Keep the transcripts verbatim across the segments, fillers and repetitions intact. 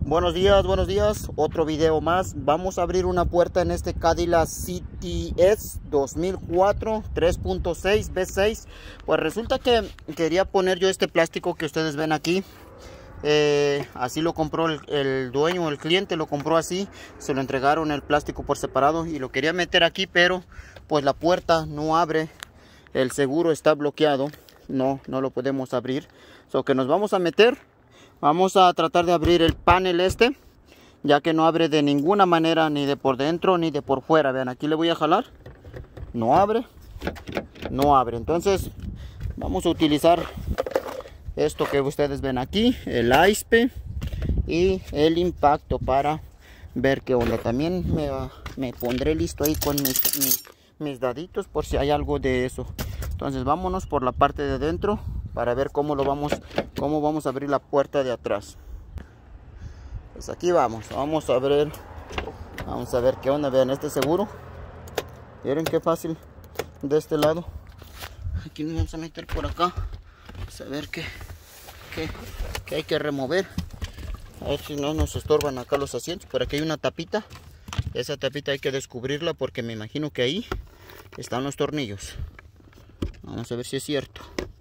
Buenos días, buenos días, otro video más. Vamos a abrir una puerta en este Cadillac C T S dos mil cuatro tres punto seis V seis. Pues resulta que quería poner yo este plástico que ustedes ven aquí. eh, Así lo compró el, el dueño, el cliente lo compró así. Se lo entregaron el plástico por separado y lo quería meter aquí, pero pues la puerta no abre. El seguro está bloqueado, no, no lo podemos abrir. So que nos vamos a meter. Vamos a tratar de abrir el panel este, ya que no abre de ninguna manera, ni de por dentro ni de por fuera. Vean, aquí le voy a jalar. No abre, no abre. Entonces vamos a utilizar esto que ustedes ven aquí, el I S P y el impacto para ver qué onda. También me, me pondré listo ahí con mis, mis, mis daditos por si hay algo de eso. Entonces vámonos por la parte de dentro para ver cómo lo vamos, cómo vamos a abrir la puerta de atrás. Pues aquí vamos, vamos a abrir, vamos a ver qué onda. Vean este seguro, miren qué fácil de este lado. Aquí nos vamos a meter por acá, vamos a ver qué, qué, qué hay que remover, a ver si no nos estorban acá los asientos. Por aquí hay una tapita, esa tapita hay que descubrirla porque me imagino que ahí están los tornillos. Vamos a ver si es cierto.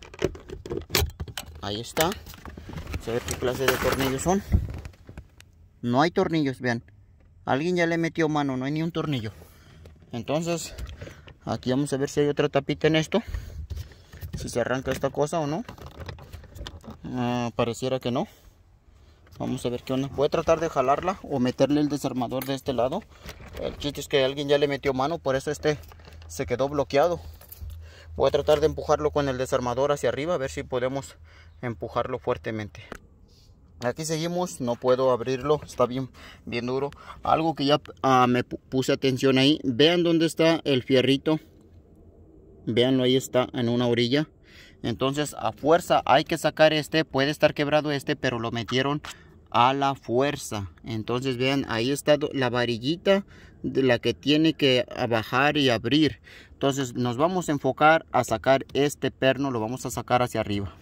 Ahí está. Vamos a ver qué clase de tornillos son. No hay tornillos, vean. Alguien ya le metió mano, no hay ni un tornillo. Entonces, aquí vamos a ver si hay otra tapita en esto. Si se arranca esta cosa o no. Uh, pareciera que no. Vamos a ver qué onda. Voy a tratar de jalarla o meterle el desarmador de este lado. El chiste es que alguien ya le metió mano, por eso este se quedó bloqueado. Voy a tratar de empujarlo con el desarmador hacia arriba, a ver si podemos empujarlo fuertemente. Aquí seguimos, no puedo abrirlo, está bien, bien duro. Algo que ya uh, me puse atención ahí, vean dónde está el fierrito. Veanlo, ahí está en una orilla. Entonces a fuerza hay que sacar este, puede estar quebrado este, pero lo metieron a la fuerza. Entonces vean, ahí está la varillita de la que tiene que bajar y abrir. Entonces nos vamos a enfocar a sacar este perno, lo vamos a sacar hacia arriba.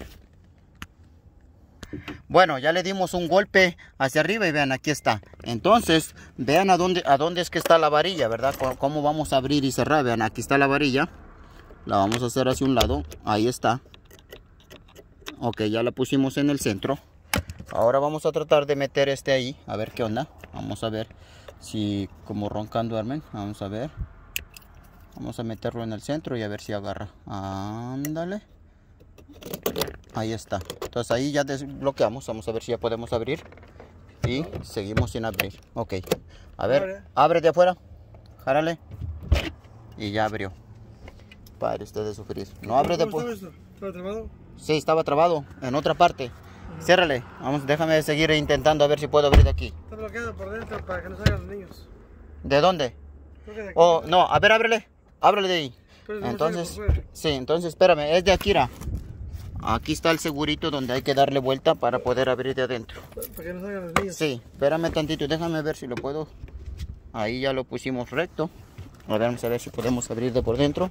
Bueno, ya le dimos un golpe hacia arriba y vean, aquí está. Entonces vean a dónde, a dónde es que está la varilla, ¿verdad? Cómo vamos a abrir y cerrar. Vean, aquí está la varilla. La vamos a hacer hacia un lado, ahí está. Ok, ya la pusimos en el centro. Ahora vamos a tratar de meter este ahí, a ver qué onda. Vamos a ver si como roncan duermen. Vamos a ver. Vamos a meterlo en el centro y a ver si agarra. Ándale. Ahí está. Entonces ahí ya desbloqueamos. Vamos a ver si ya podemos abrir. Y seguimos sin abrir. Ok. A ver, abre de afuera. Járale. Y ya abrió. Para usted de sufrir. No abre de afuera. ¿Estaba trabado? Sí, estaba trabado en otra parte. Uh-huh. Ciérrale. Vamos, déjame seguir intentando a ver si puedo abrir de aquí. Está bloqueado por dentro para que no salgan los niños. ¿De dónde? Creo que de aquí. Oh, no, a ver, ábrele. Ábrele de ahí. Pero entonces, sí, entonces espérame, es de Akira. Aquí está el segurito donde hay que darle vuelta para poder abrir de adentro. Para que no salgan los niños. Sí, espérame tantito, déjame ver si lo puedo. Ahí ya lo pusimos recto. Ahora vamos a ver si podemos abrir de por dentro.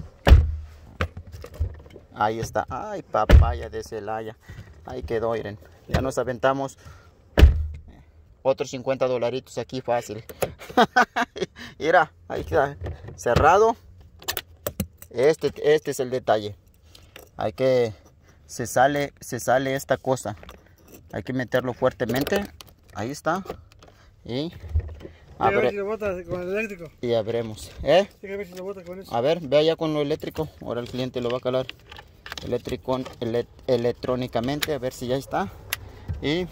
Ahí está. Ay, papaya de Celaya. Ahí quedó, miren. Ya nos aventamos otros cincuenta dolaritos aquí fácil. Mira, ahí está. Cerrado. Este, este es el detalle. Hay que... Se sale, se sale esta cosa. Hay que meterlo fuertemente. Ahí está. Y... Abre. A ver si lo bota con el eléctrico. Y abremos. ¿Eh? Hay que ver si lo bota con eso. A ver, ve allá con lo eléctrico. Ahora el cliente lo va a calar eléctrico, ele, electrónicamente. A ver si ya está. Y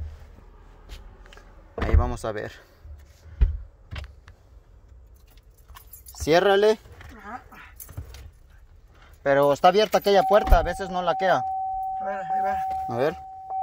ahí vamos a ver. Ciérrale. Pero está abierta aquella puerta. A veces no la queda. A ver, ahí va. A ver.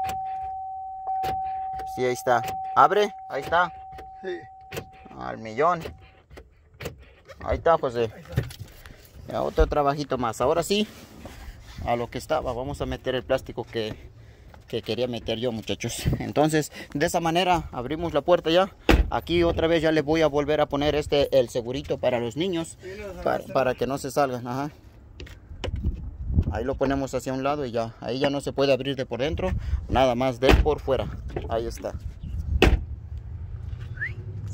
Sí, ahí está. Abre. Ahí está. Sí. Al millón. Ahí está, José. Ahí está. Ya, otro trabajito más. Ahora sí, a lo que estaba. Vamos a meter el plástico que, que quería meter yo, muchachos. Entonces, de esa manera abrimos la puerta ya. Aquí otra vez ya le voy a volver a poner este el segurito para los niños. Sí, no, para, para que no se salgan. Ajá. Ahí lo ponemos hacia un lado y ya. Ahí ya no se puede abrir de por dentro. Nada más de por fuera. Ahí está.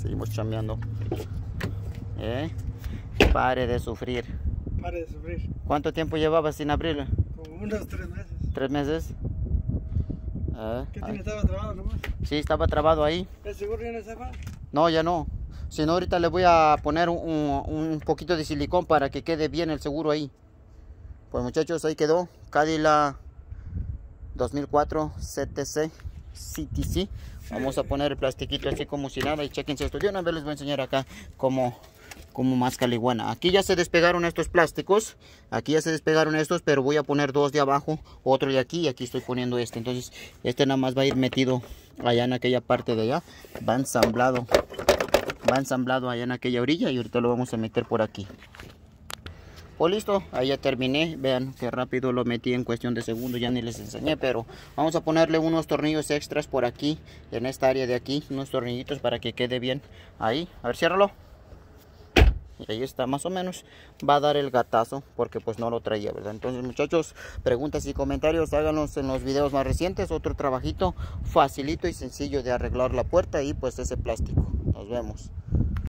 seguimos chambeando. ¿Eh? Pare de sufrir. Pare de sufrir. ¿Cuánto tiempo llevaba sin abrirlo? Como unos tres meses. ¿Tres meses? ¿Eh? ¿Qué tiene? ¿Estaba trabado nomás? Sí, estaba trabado ahí. ¿Es seguro ya no estaba? No, ya no. Si no, ahorita le voy a poner un, un, un poquito de silicón para que quede bien el seguro ahí. Pues muchachos, ahí quedó. Cadillac dos mil cuatro C T C C T C. Vamos a poner el plastiquito así como si nada. Y chequense esto. Yo una vez les voy a enseñar acá cómo, cómo más caliguana. Aquí ya se despegaron estos plásticos. Aquí ya se despegaron estos, pero voy a poner dos de abajo, otro de aquí, y aquí estoy poniendo este. Entonces este nada más va a ir metido allá en aquella parte de allá. Va ensamblado. Va ensamblado allá en aquella orilla y ahorita lo vamos a meter por aquí. Pues listo, ahí ya terminé. Vean qué rápido lo metí en cuestión de segundos. Ya ni les enseñé, pero vamos a ponerle unos tornillos extras por aquí, en esta área de aquí. Unos tornillitos para que quede bien ahí. A ver, ciérralo. Y ahí está, más o menos. Va a dar el gatazo porque pues no lo traía, ¿verdad? Entonces muchachos, preguntas y comentarios háganlos en los videos más recientes. Otro trabajito facilito y sencillo de arreglar la puerta y pues ese plástico. Nos vemos.